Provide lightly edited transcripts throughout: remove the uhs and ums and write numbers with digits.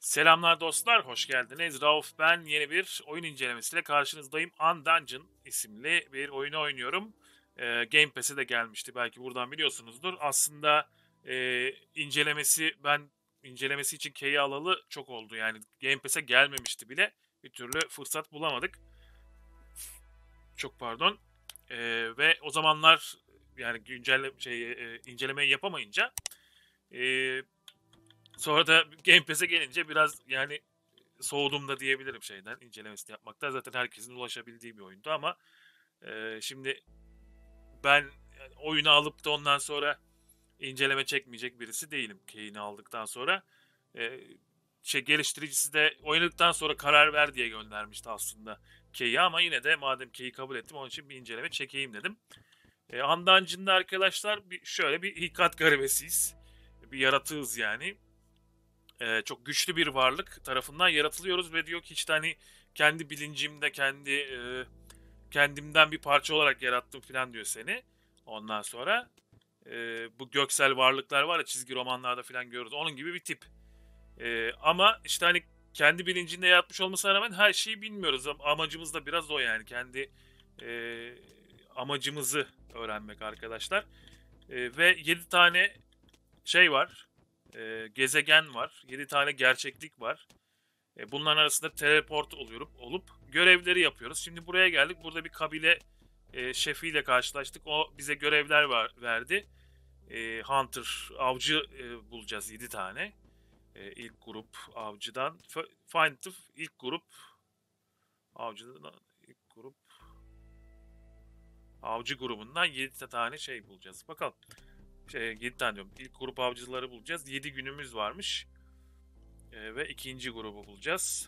Selamlar dostlar, hoş geldiniz. Rauf ben yeni bir oyun incelemesiyle karşınızdayım. Undungeon isimli bir oyunu oynuyorum. Game Pass'e de gelmişti, belki buradan biliyorsunuzdur. Aslında incelemesi için key'i alalı çok oldu. Yani Game Pass'e gelmemişti bile. Bir türlü fırsat bulamadık. Çok pardon. Ve o zamanlar yani incelemeyi yapamayınca e, sonra da Game Pass'e gelince biraz yani soğudum da diyebilirim şeyden, incelemesini yapmakta. Zaten herkesin ulaşabildiği bir oyundu ama şimdi ben oyunu alıp da ondan sonra inceleme çekmeyecek birisi değilim. Key'ini aldıktan sonra. E, Geliştiricisi de oynadıktan sonra karar ver diye göndermişti aslında Key'i, ama yine de madem Key'i kabul ettim, onun için bir inceleme çekeyim dedim. Undaungeon'da arkadaşlar şöyle bir hikat garibesiyiz. Bir yaratığız yani. Çok güçlü bir varlık tarafından yaratılıyoruz ve diyor ki işte hani kendi bilincimde kendimden bir parça olarak yarattım falan diyor seni. Ondan sonra bu göksel varlıklar var ya, çizgi romanlarda falan görürüz. Onun gibi bir tip. Ama işte hani kendi bilincinde yaratmış olmasına rağmen her şeyi bilmiyoruz. Amacımız da biraz o yani. Kendi e, amacımızı öğrenmek arkadaşlar. Ve 7 tane şey var. Gezegen var. 7 tane gerçeklik var. Bunların arasında teleport olup görevleri yapıyoruz. Şimdi buraya geldik. Burada bir kabile şefiyle karşılaştık. O bize görevler verdi. Hunter, avcı bulacağız 7 tane. İlk grup avcıdan. Find the ilk grup avcıdan ilk grup avcı grubundan 7 tane şey bulacağız. Bakalım. 7 tane diyorum. İlk grup avcıları bulacağız. 7 günümüz varmış. Ve ikinci grubu bulacağız.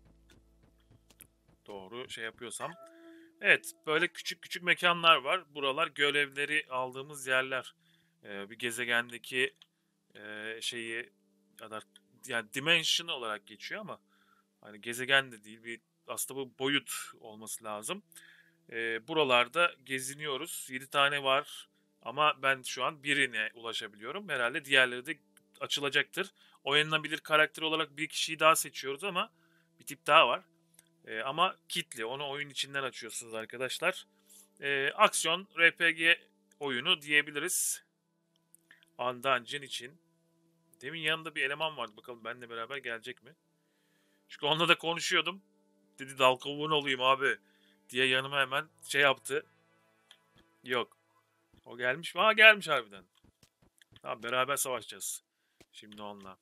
Doğru şey yapıyorsam. Evet, böyle küçük küçük mekanlar var. Buralar görevleri aldığımız yerler. Bir gezegendeki şeyi ya da yani dimension olarak geçiyor ama hani gezegen de değil, bir aslında bu boyut olması lazım. Buralarda geziniyoruz. 7 tane var ama ben şu an birine ulaşabiliyorum. Herhalde diğerleri de açılacaktır. Oynanabilir karakter olarak bir kişiyi daha seçiyoruz ama bir tip daha var. Ama kitli. Onu oyun içinden açıyorsunuz arkadaşlar. Aksiyon RPG oyunu diyebiliriz. Undaungeon için. Demin yanında bir eleman vardı. Bakalım benimle beraber gelecek mi? Çünkü onunla da konuşuyordum. Dedi dal kavuğun olayım abi diye yanıma hemen şey yaptı. Yok. O gelmiş mi? Ha, gelmiş harbiden. Tamam, beraber savaşacağız. Şimdi onunla.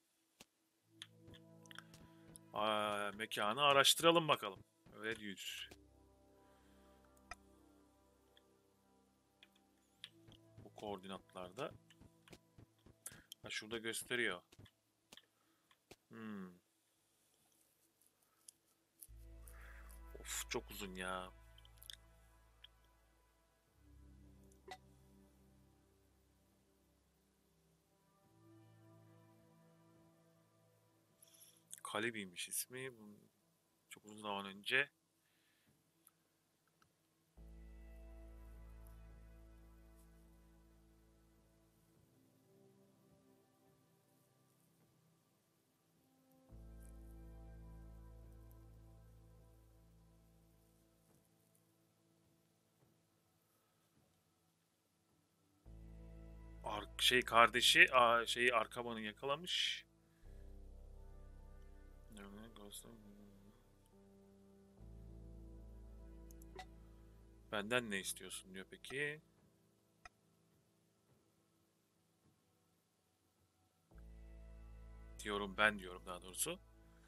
Mekanı araştıralım bakalım. Öyle diyoruz. Bu koordinatlarda. Ha, şurada gösteriyor. Hmm. Of, çok uzun ya. Kalibi'ymiş ismi. Çok uzun zaman önce. Kardeşi şeyi Arkaban'ı yakalamış. Benden ne istiyorsun diyor peki. Diyorum daha doğrusu.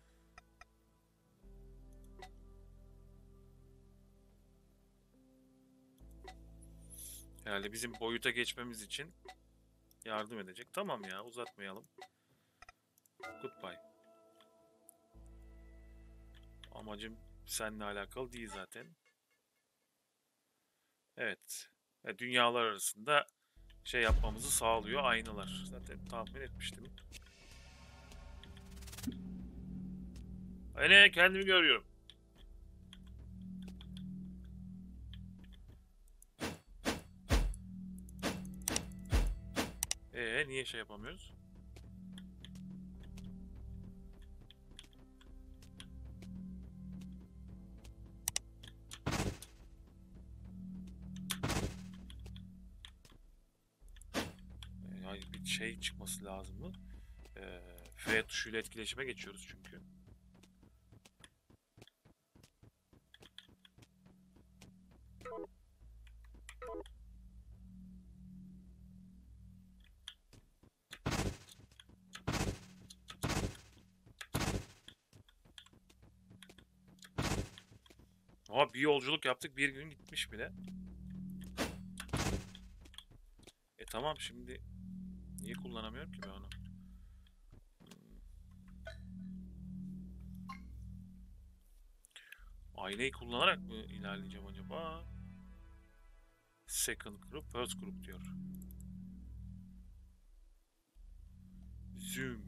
Herhalde bizim boyuta geçmemiz için yardım edecek. Tamam ya, uzatmayalım. Goodbye. Amacım seninle alakalı değil zaten. Evet. Dünyalar arasında şey yapmamızı sağlıyor aynalar. Zaten tahmin etmiştim. Öyle kendimi görüyorum. Niye şey yapamıyoruz? şey çıkması lazım mı? F tuşuyla etkileşime geçiyoruz çünkü. Ama bir yolculuk yaptık, bir gün gitmiş bile. Tamam, şimdi niye kullanamıyorum ki ben onu? Aynayı kullanarak mı ilerleyeceğim acaba? Second group, first group diyor. Zoom.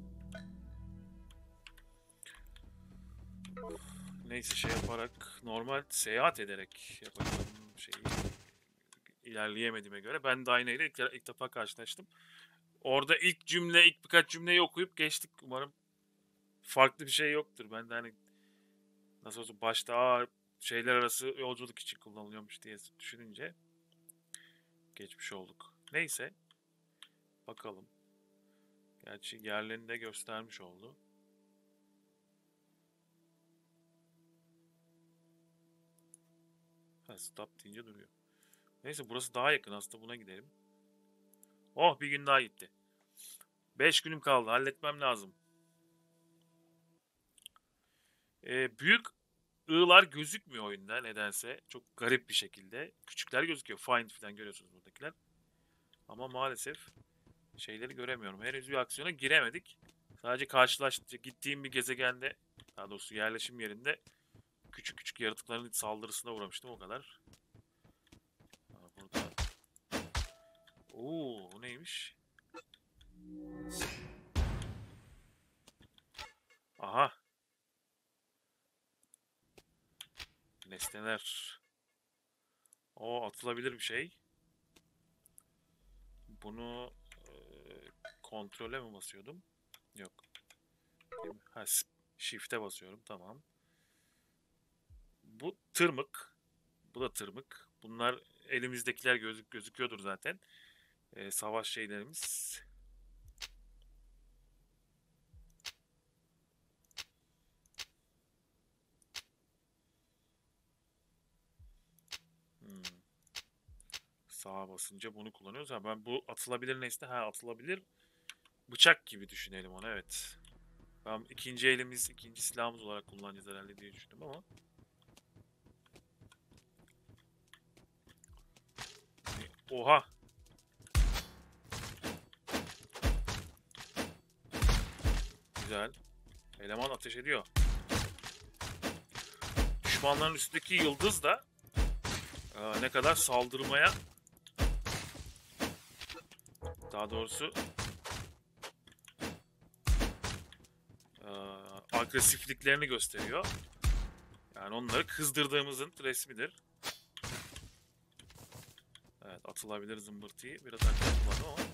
Neyse, şey yaparak, normal seyahat ederek yapacağım şeyi ilerleyemediğime göre ben de aynayla ilk defa karşılaştım. Orada ilk cümle, ilk birkaç cümleyi okuyup geçtik. Umarım farklı bir şey yoktur. Ben de hani nasıl olsa başta şeyler arası yolculuk için kullanılıyormuş diye düşününce geçmiş olduk. Neyse, bakalım. Gerçi yerlerini de göstermiş oldu. Ha, stop deyince duruyor. Neyse, burası daha yakın, aslında buna gidelim. Oh, bir gün daha gitti. 5 günüm kaldı, halletmem lazım. Büyük ığlar gözükmüyor oyunda nedense. Çok garip bir şekilde. Küçükler gözüküyor. Find falan görüyorsunuz buradakiler. Ama maalesef şeyleri göremiyorum. Henüz bir aksiyona giremedik. Sadece gittiğim bir gezegende, daha doğrusu yerleşim yerinde küçük küçük yaratıkların saldırısına uğramıştım, o kadar. Burada. Oo, bu neymiş? Aha. Nesneler. O atılabilir bir şey. Bunu kontrole mi basıyordum? Yok. Ha, shift'e basıyorum. Tamam. Bu tırmık. Bu da tırmık. Bunlar elimizdekiler gözüküyordur zaten. Savaş şeylerimiz. Hmm. Sağa basınca bunu kullanıyoruz. Ha, ben bu atılabilir nesne. Ha, atılabilir bıçak gibi düşünelim onu, evet. Ben ikinci silahımız olarak kullanacağız herhalde diye düşündüm ama. Oha! Güzel. Eleman ateş ediyor. Düşmanların üstündeki yıldız da ne kadar saldırmaya, daha doğrusu e, agresifliklerini gösteriyor. Yani onları kızdırdığımızın resmidir. Evet, atılabilir zımbırtıyı biraz atmadım ama.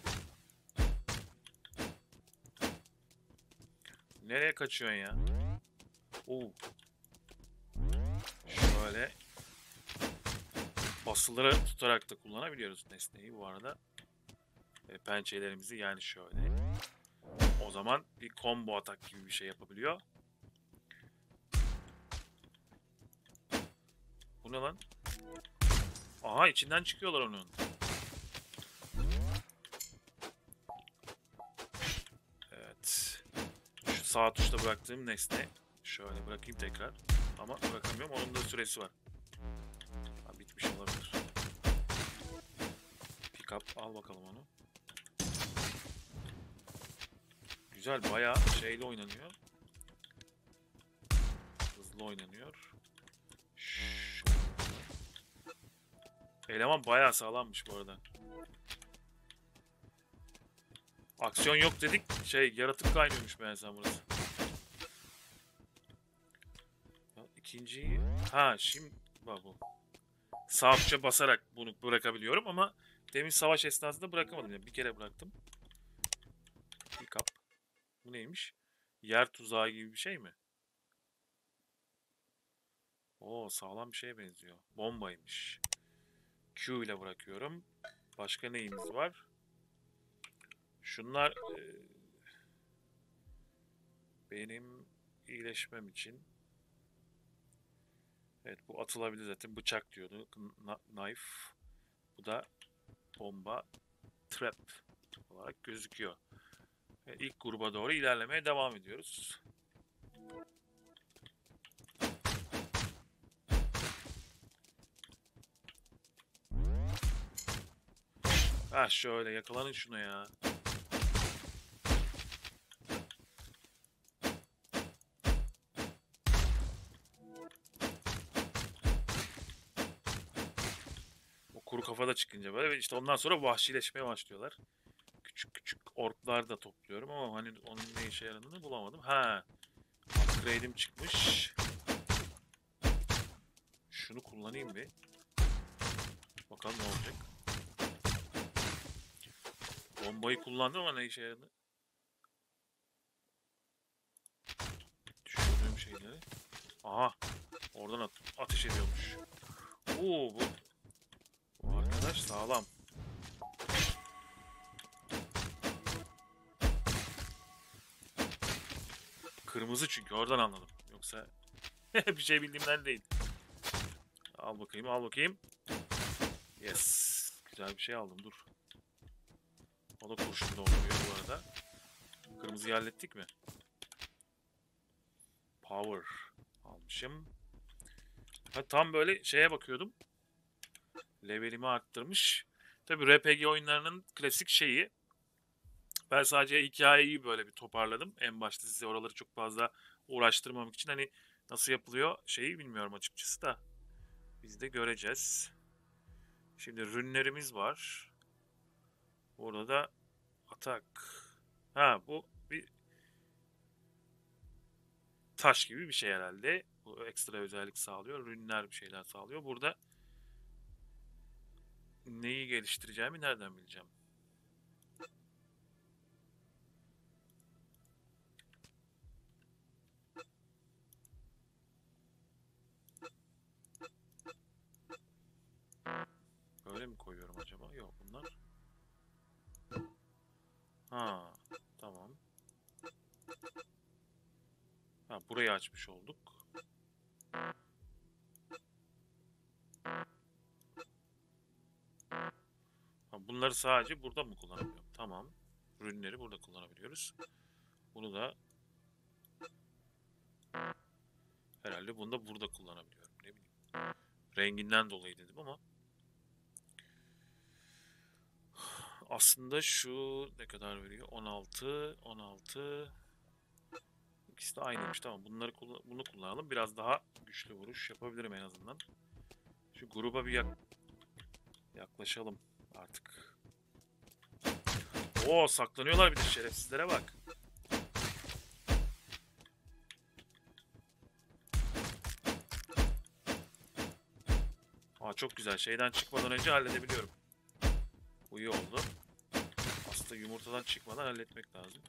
Nereye kaçıyorsun ya? Oo. Şöyle basıları tutarak da kullanabiliyoruz nesneyi bu arada. Pençelerimizi yani şöyle. O zaman bir combo atak gibi bir şey yapabiliyor. Bu ne lan? Aha, içinden çıkıyorlar onun. Evet. Şu sağ tuşta bıraktığım nesne. Şöyle bırakayım tekrar. Ama bırakamıyorum. Onun da süresi var. Ha, bitmiş olabilir. Pick up. Al bakalım onu. Güzel. Bayağı şeyle oynanıyor. Hızlı oynanıyor. Eleman bayağı sağlammış bu arada. Aksiyon yok dedik. Yaratık kaynıyormuş meğersem burası. İkinciyi... Ha, şimdi... Bak bu. Sağ tuşa basarak bunu bırakabiliyorum ama demin savaş esnasında bırakamadım. Yani bir kere bıraktım. Pick up. Bu neymiş? Yer tuzağı gibi bir şey mi? Oo, sağlam bir şeye benziyor. Bombaymış. Q ile bırakıyorum. Başka neyimiz var? Şunlar benim iyileşmem için. Evet, bu atılabilir zaten. Bıçak diyordu. Knife. Bu da bomba. Trap olarak gözüküyor. İlk gruba doğru ilerlemeye devam ediyoruz. Ha şöyle yakalanın şunu ya. O kuru kafada çıkınca böyle ve işte ondan sonra vahşileşmeye başlıyorlar. Küçük küçük orklar da topluyorum ama hani onun ne işe yaradığını bulamadım. Ha, upgrade'im çıkmış. Şunu kullanayım bir. Bakalım ne olacak. Bombayı kullandım ama ne işe yaradı? Düşürdüğüm şeyleri. Aha, oradan ateş ediyormuş. Oo, bu arkadaş sağlam. Kırmızı çünkü oradan anladım. Yoksa bir şey bildiğimden değil. Al bakayım, al bakayım. Yes. Güzel bir şey aldım, dur. O da kurşun dolduruyor bu arada. Kırmızıyı hallettik mi? Power almışım. Ha, tam böyle şeye bakıyordum. Levelimi arttırmış. Tabii RPG oyunlarının klasik şeyi. Ben sadece hikayeyi böyle bir toparladım. En başta size oraları çok fazla uğraştırmamak için. Hani nasıl yapılıyor şeyi bilmiyorum açıkçası da. Biz de göreceğiz. Şimdi rünlerimiz var. Burada da atak. Ha, bu bir taş gibi bir şey herhalde. Bu ekstra özellik sağlıyor. Rünler bir şeyler sağlıyor. Burada neyi geliştireceğimi nereden bileceğim? Böyle mi koyuyorum acaba? Yok, bunlar. Ha, tamam. Ha, burayı açmış olduk. Ha, bunları sadece burada mı kullanabiliyorum? Tamam. Ürünleri burada kullanabiliyoruz. Bunu da herhalde bunu da burada kullanabiliyorum. Ne bileyim. Renginden dolayı dedim ama aslında şu ne kadar veriyor? 16, 16. İkisi de aynıymış. Tamam. Bunu kullanalım. Biraz daha güçlü vuruş yapabilirim en azından. Şu gruba bir yaklaşalım artık. Oo, saklanıyorlar bir de, şerefsizlere bak. Aa, çok güzel. Şeyden çıkmadan önce halledebiliyorum. Bu iyi oldu. Aslında yumurtadan çıkmadan halletmek lazım.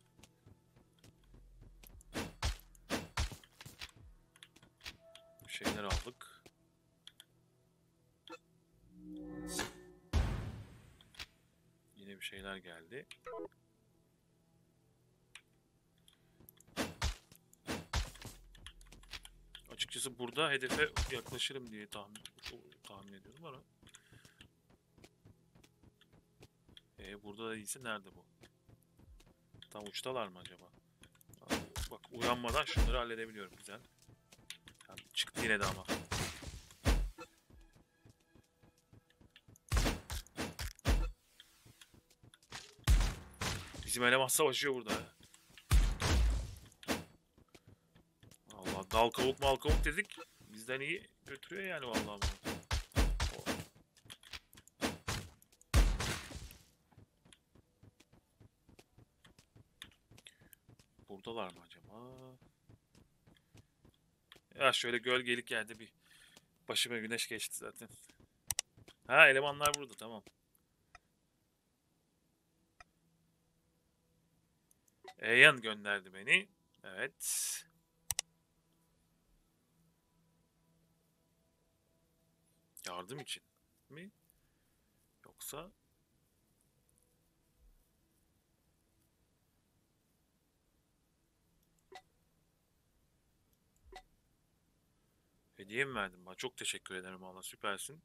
Bir şeyler aldık. Yine bir şeyler geldi. Açıkçası burada hedefe yaklaşırım diye tahmin ediyorum ama. Burada da değilse nerede bu? Tam uçtalar mı acaba? Bak, uyanmadan şunları halledebiliyorum. Güzel. Yani çıktı yine de ama. Bizim eleman savaşıyor burada. Allah, dal kavuk mal kavuk dedik. Bizden iyi götürüyor yani vallahi bunu. Buradalar mı acaba? Ya şöyle gölgelik geldi bir. Başıma güneş geçti zaten. Ha, elemanlar burada, tamam. Eyan gönderdi beni. Evet. Yardım için mi? Yoksa Hediye mi verdin bana? Çok teşekkür ederim valla, süpersin.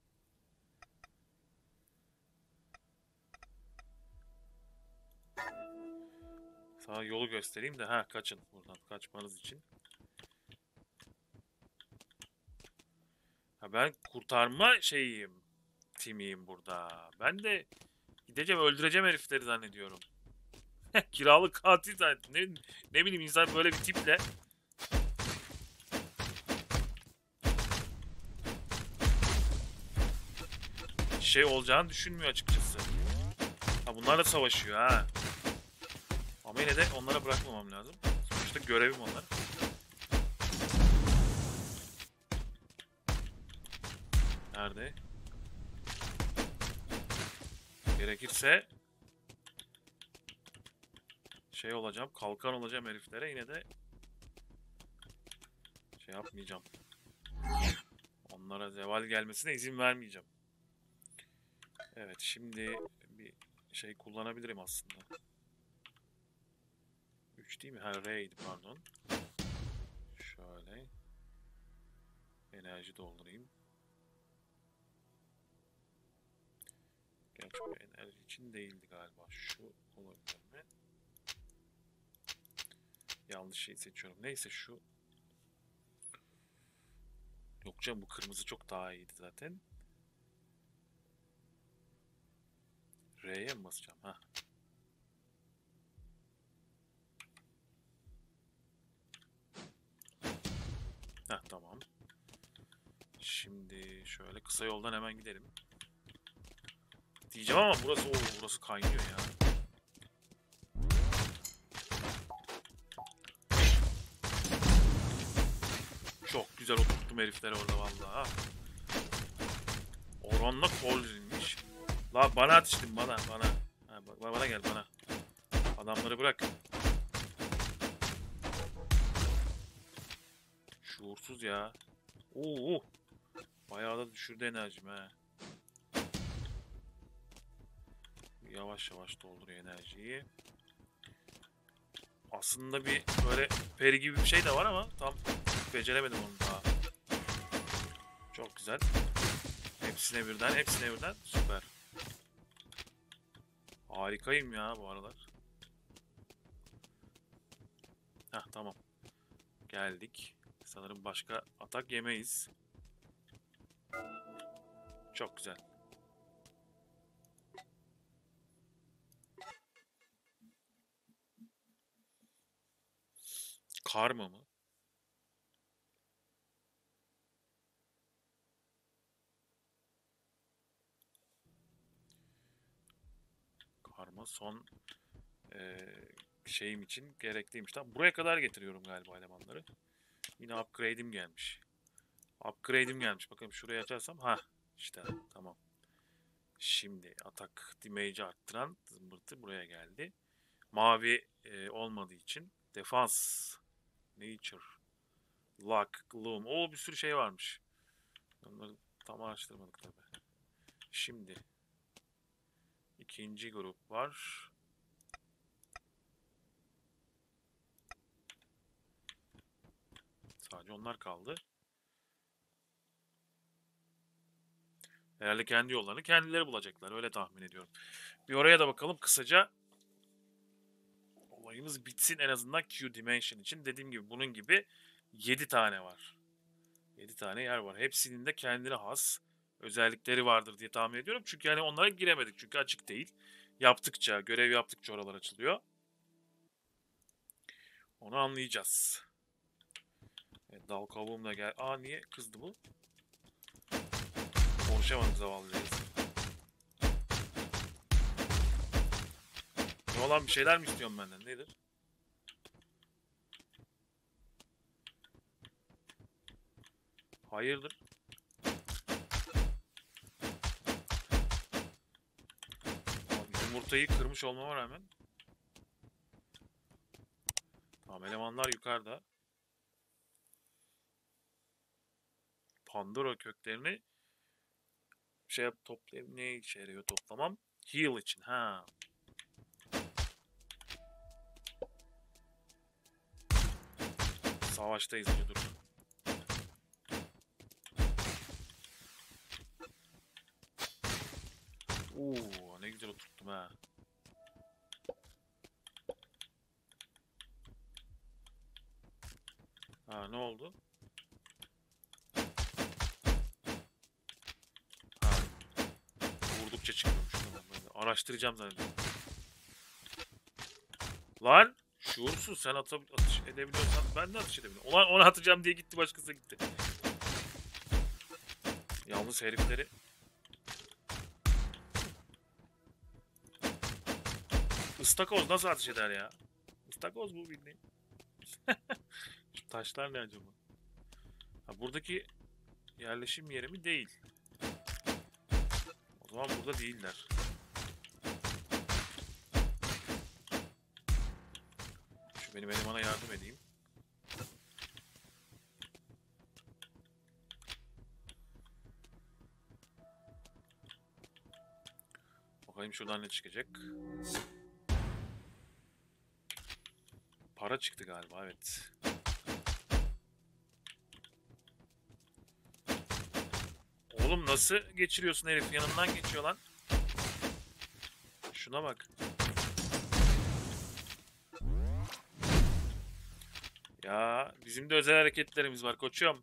Sana yolu göstereyim de ha, kaçın buradan, kaçmanız için. Ha, ben kurtarma şeyiyim. Timiyim burada. Ben de gideceğim öldüreceğim herifleri zannediyorum. Kiralık katil zaten. Ne bileyim, insan böyle bir tiple şey olacağını düşünmüyor açıkçası. Ha, bunlar da savaşıyor ha. Ama yine de onlara bırakmamam lazım. Sonuçta görevim onlar. Nerede? Gerekirse şey olacağım, kalkan olacağım heriflere, yine de şey yapmayacağım. Onlara zeval gelmesine izin vermeyeceğim. Evet, şimdi bir şey kullanabilirim aslında. 3 değil mi? Ha, R'ydi pardon. Şöyle. Enerji doldurayım. Gerçi bu enerji için değildi galiba. Şu olabilir mi? Yanlış şey seçiyorum. Neyse şu. Yok canım, bu kırmızı çok daha iyiydi zaten. R'ye mi basacağım? Ha. Heh, tamam. Şimdi şöyle kısa yoldan hemen gidelim. Diyeceğim ama burası kaynıyor ya. Çok güzel oturttum herifleri orada vallahi. Oranla Collin'miş. La bana atıştın, bana. Ha, bana gel, bana. Adamları bırak. Şuursuz ya. Oo. Bayağı da düşürdü enerjimi ha. Yavaş yavaş dolduruyor enerjiyi. Aslında bir böyle peri gibi bir şey de var ama tam beceremedim onu daha. Çok güzel. Hepsine birden. Süper. Harikayım ya bu aralar. Heh, tamam. Geldik. Sanırım başka atak yemeyiz. Çok güzel. Karma mı? Karma son şeyim için gerekliymiş. Tamam, buraya kadar getiriyorum galiba elemanları. Yine upgrade'im gelmiş. Bakın şuraya açarsam. Ha işte tamam. Şimdi atak damage'i arttıran zımbırtı buraya geldi. Mavi olmadığı için defans, nature, luck, gloom. O bir sürü şey varmış. Onları tam araştırmadık tabi. Şimdi ikinci grup var. Sadece onlar kaldı. Herhalde kendi yollarını kendileri bulacaklar. Öyle tahmin ediyorum. Bir oraya da bakalım kısaca. Olayımız bitsin en azından Q Dimension için. Dediğim gibi bunun gibi 7 tane var. 7 tane yer var. Hepsinin de kendine has özellikleri vardır diye tahmin ediyorum. Çünkü hani onlara giremedik. Çünkü açık değil. Görev yaptıkça oralar açılıyor. Onu anlayacağız. Evet, dal kavuğum da gel. Aa, niye kızdı bu? Konuşamadık zavallıyız. Ne olan, bir şeyler mi istiyorsun benden? Nedir? Hayırdır? Abi, yumurtayı kırmış olmama rağmen. Tamam, elemanlar yukarıda. Pandora köklerini toplayayım. Ne işe yarıyor toplamam? Heal için. Ha. Savaştayız, dur. lazım ha. Ha, ne oldu? Ha, vurdukça çıkıyormuş. Tamam, ben de araştıracağım zannediyorum. Lan şuursuz, sen atış edebiliyorsan ben de atış edebilirim. Ulan onu atacağım diye gitti, başkası gitti. Yalnız herifleri... Istakoz nasıl ateş eder ya? Istakoz bu bildiğin. Şu taşlar ne acaba? Ha, buradaki yerleşim yeri mi? Değil. O zaman burada değiller. Şu benim elemana yardım edeyim. Bakayım şuradan ne çıkacak. Para çıktı galiba, evet. Oğlum nasıl geçiriyorsun, herif yanından geçiyor lan. Şuna bak. Ya bizim de özel hareketlerimiz var koçum.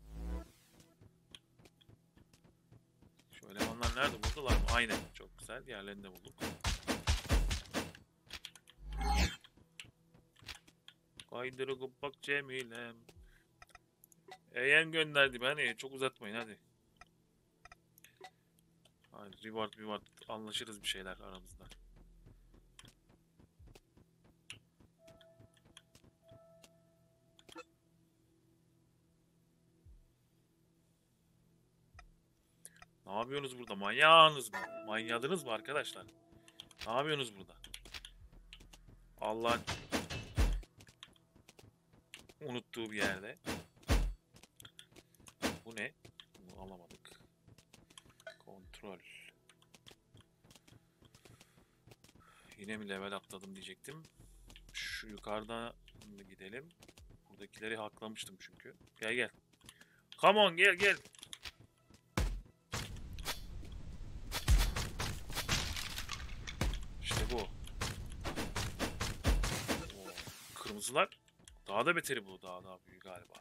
Şu elemanlar nerede, buradalar mı? Aynen, çok güzel, diğerlerini de bulduk. Kaydırıp bak Cemilem. Eğen gönderdi beni, çok uzatmayın hadi. Hadi reward anlaşırız bir şeyler aramızda. Ne yapıyorsunuz burada? Manyağınız mı? Manyadınız mı arkadaşlar? Ne yapıyorsunuz burada? Allah'ın unuttuğu bir yerde. Bu ne? Bunu alamadık. Kontrol. Yine mi level atladım diyecektim. Şu yukarıdan gidelim. Buradakileri haklamıştım çünkü. Gel gel. Come on, gel gel. İşte bu. Oo, kırmızılar daha da beteri bu. Daha büyük galiba.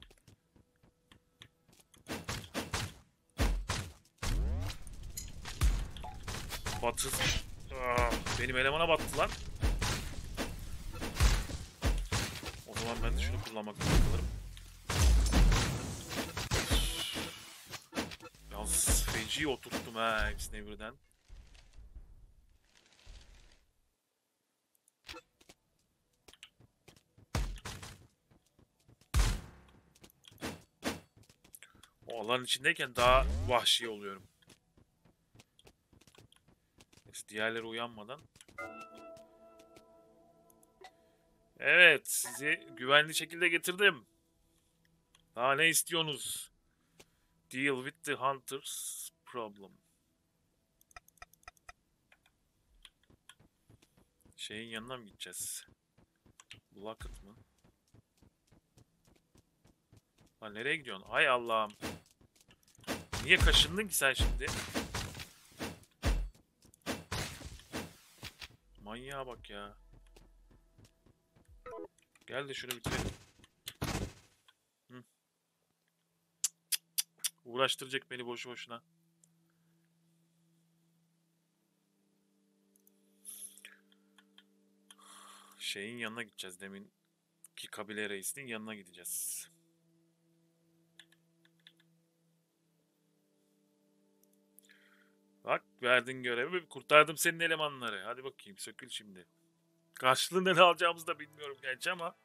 Batı. Ah, benim elemana battı lan. O zaman ben de şunu kullanmak zorunda kalırım. Yalnız feci oturttum ha hepsine birden. O alanın içindeyken daha vahşi oluyorum. Neyse, diğerleri uyanmadan. Evet, sizi güvenli şekilde getirdim. Daha ne istiyorsunuz? Deal with the hunter's problem. Şeyin yanına mı gideceğiz? Bucket mı? Lan nereye gidiyorsun? Ay Allah'ım. Niye kaşındın ki sen şimdi? Manyağa bak ya. Gel de şunu bitirelim. Hı. Uğraştıracak beni boşu boşuna. Şeyin yanına gideceğiz. Deminki kabile reisinin yanına gideceğiz. Bak verdin görevi. Kurtardım senin elemanları. Hadi bakayım sökül şimdi. Karşılığında ne alacağımızı da bilmiyorum gerçi ama.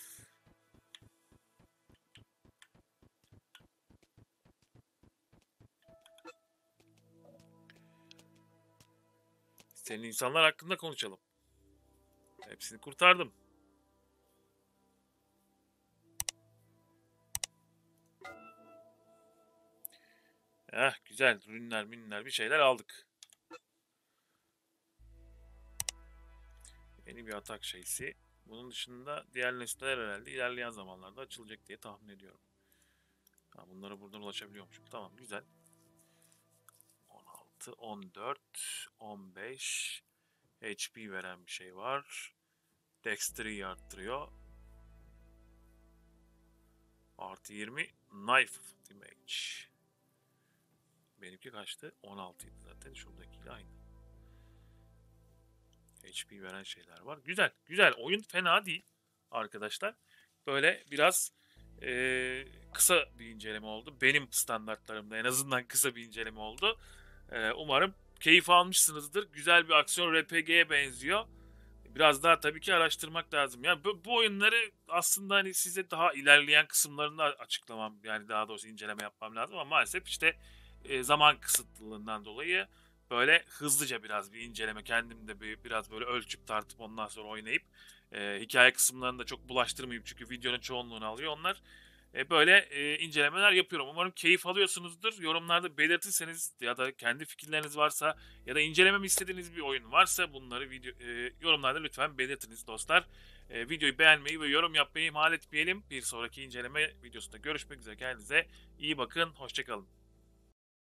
Senin insanlar hakkında konuşalım. Hepsini kurtardım. Güzel. Ürünler bir şeyler aldık. Yeni bir atak şeysi. Bunun dışında diğer nesneler herhalde ilerleyen zamanlarda açılacak diye tahmin ediyorum. Ha, bunlara buradan ulaşabiliyormuşum. Tamam güzel. 16, 14, 15. HP veren bir şey var. Dexter'ı arttırıyor. Artı 20 knife damage. Benimki kaçtı? 16 idi zaten. Şuradakiyle aynı. HP veren şeyler var. Güzel. Güzel. Oyun fena değil arkadaşlar. Böyle biraz kısa bir inceleme oldu. Benim standartlarımda en azından kısa bir inceleme oldu. Umarım keyif almışsınızdır. Güzel bir aksiyon RPG'ye benziyor. Biraz daha tabii ki araştırmak lazım. Yani bu oyunları aslında hani size daha ilerleyen kısımlarında açıklamam, yani daha doğrusu inceleme yapmam lazım ama maalesef işte zaman kısıtlılığından dolayı böyle hızlıca biraz bir inceleme, kendim de biraz böyle ölçüp tartıp ondan sonra oynayıp hikaye kısımlarını da çok bulaştırmayıp, çünkü videonun çoğunluğunu alıyor onlar. Böyle incelemeler yapıyorum. Umarım keyif alıyorsunuzdur. Yorumlarda belirtirseniz ya da kendi fikirleriniz varsa ya da incelememi istediğiniz bir oyun varsa bunları yorumlarda lütfen belirtiniz dostlar. Videoyu beğenmeyi ve yorum yapmayı ihmal etmeyelim. Bir sonraki inceleme videosunda görüşmek üzere. Kendinize iyi bakın. Hoşçakalın.